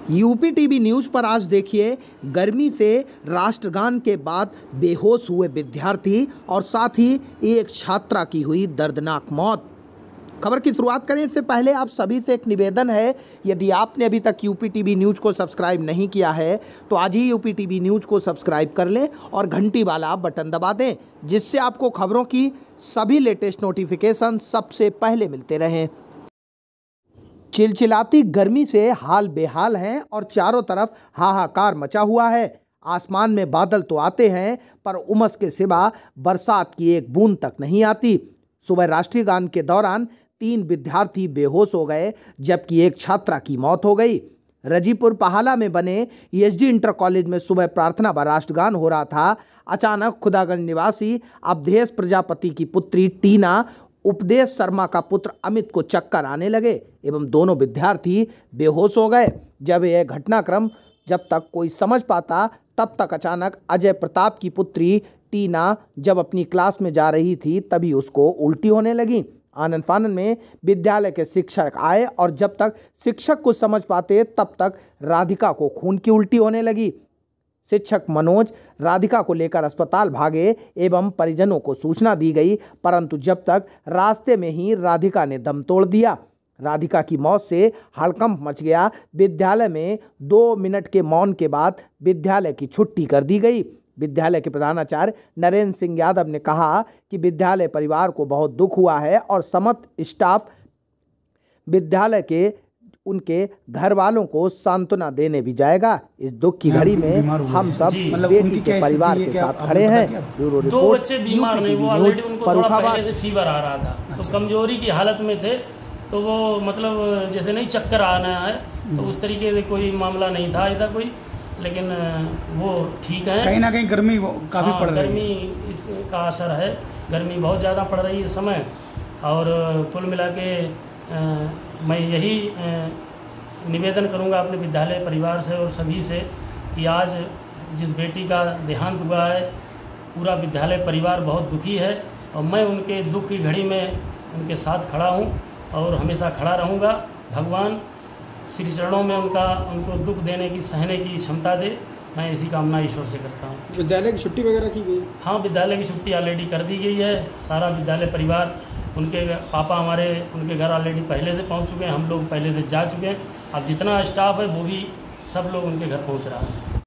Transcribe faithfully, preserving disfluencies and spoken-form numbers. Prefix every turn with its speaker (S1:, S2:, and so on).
S1: UP TV news पर आज देखिए, गर्मी से राष्ट्रगान के बाद बेहोश हुए विद्यार्थी और साथ ही एक छात्रा की हुई दर्दनाक मौत। खबर की शुरुआत करें इससे पहले आप सभी से एक निवेदन है, यदि आपने अभी तक यूपी टीवी न्यूज़ को सब्सक्राइब नहीं किया है तो आज ही यूपी टीवी न्यूज़ को सब्सक्राइब कर लें और घंटी वाला बटन दबा दें, जिससे आपको खबरों की सभी लेटेस्ट नोटिफिकेशन सबसे पहले मिलते रहें। चिलचिलाती गर्मी से हाल बेहाल हैं और चारों तरफ हाहाकार मचा हुआ है। आसमान में बादल तो आते हैं पर उमस के सिवा बरसात की एक बूंद तक नहीं आती। सुबह राष्ट्रीय गान के दौरान तीन विद्यार्थी बेहोश हो गए, जबकि एक छात्रा की मौत हो गई। रजीपुर पहाला में बने ईएसडी इंटर कॉलेज में सुबह प्रार्थना व राष्ट्रगान हो रहा था। अचानक खुदागंज निवासी अवधेश प्रजापति की पुत्री टीना उपदेश शर्मा का पुत्र अमित को चक्कर आने लगे एवं दोनों विद्यार्थी बेहोश हो गए। जब यह घटनाक्रम जब तक कोई समझ पाता तब तक अचानक अजय प्रताप की पुत्री टीना जब अपनी क्लास में जा रही थी तभी उसको उल्टी होने लगी। आनन फानन में विद्यालय के शिक्षक आए और जब तक शिक्षक कुछ समझ पाते तब तक राधिका को खून की उल्टी होने लगी। शिक्षक मनोज राधिका को लेकर अस्पताल भागे एवं परिजनों को सूचना दी गई, परंतु जब तक रास्ते में ही राधिका ने दम तोड़ दिया। राधिका की मौत से हड़कंप मच गया। विद्यालय में दो मिनट के मौन के बाद विद्यालय की छुट्टी कर दी गई। विद्यालय के प्रधानाचार्य नरेंद्र सिंह यादव ने कहा कि विद्यालय परिवार को बहुत दुख हुआ है और समस्त स्टाफ विद्यालय के उनके घर वालों को सांत्वना देने भी जाएगा। इस दुख की घड़ी में हम सब बेटी के परिवार के साथ खड़े हैं। Bureau report.
S2: दो बच्चे बीमार नहीं, वो ऑलरेडी उनको थोड़ा पहले से फीवर आ रहा था, तो कमजोरी की हालत में थे, तो वो मतलब जैसे नहीं चक्कर आना है तो उस तरीके से कोई मामला नहीं था ऐसा कोई, लेकिन वो ठीक है।
S3: कहीं ना कहीं गर्मी काफी
S2: हाँ,
S3: पड़ रही है।
S2: गर्मी इसका असर है, गर्मी बहुत ज़्यादा पड़ रही है इस समय। और कुल मिला के मैं यही निवेदन करूंगा अपने विद्यालय परिवार से और सभी से कि आज जिस बेटी का देहांत हुआ है, पूरा विद्यालय परिवार बहुत दुखी है और मैं उनके दुख की घड़ी में उनके साथ खड़ा हूं और हमेशा खड़ा रहूंगा। भगवान श्री चरणों में उनका उनको दुख देने की सहने की क्षमता दे, मैं इसी कामना ईश्वर से करता हूँ।
S3: विद्यालय की छुट्टी वगैरह की गई?
S2: हाँ, विद्यालय की छुट्टी ऑलरेडी कर दी गई है। सारा विद्यालय परिवार, उनके पापा हमारे उनके घर ऑलरेडी पहले से पहुँच चुके हैं, हम लोग पहले से जा चुके हैं। अब जितना स्टाफ है वो भी सब लोग उनके घर पहुँच रहा है।